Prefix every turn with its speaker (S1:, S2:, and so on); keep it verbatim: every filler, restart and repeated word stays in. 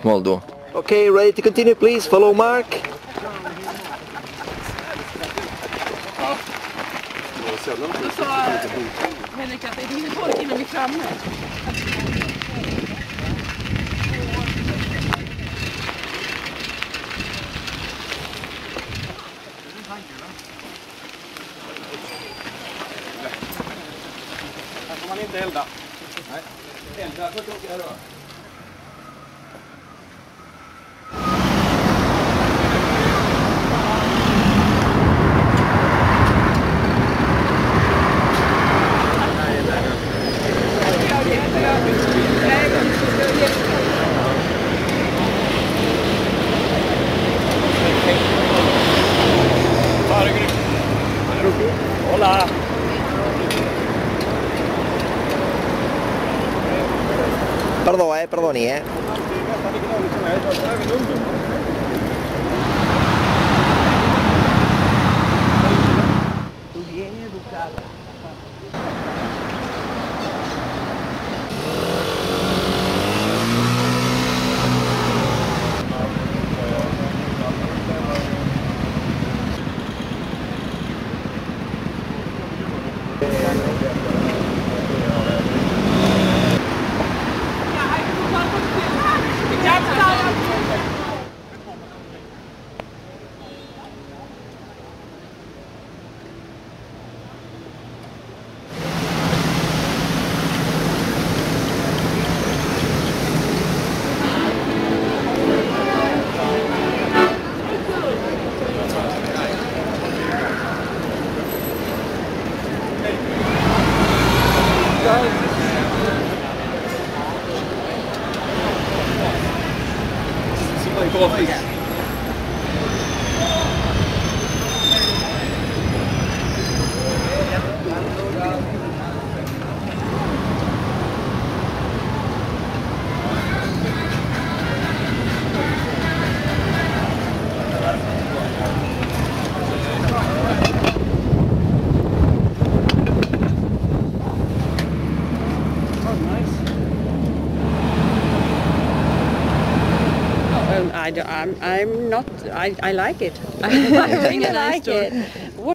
S1: Molto.
S2: Okay, ready to continue, please. Follow Mark.
S3: Då sa Henrik att det hinner folk innan vi är framme.
S4: Här får man inte elda. Nej. Elda för klockan då. Hola.
S2: Perdó, eh, perdoni, eh.
S4: Coffee.
S3: I, I'm, I'm not, I, I like it. I really like it.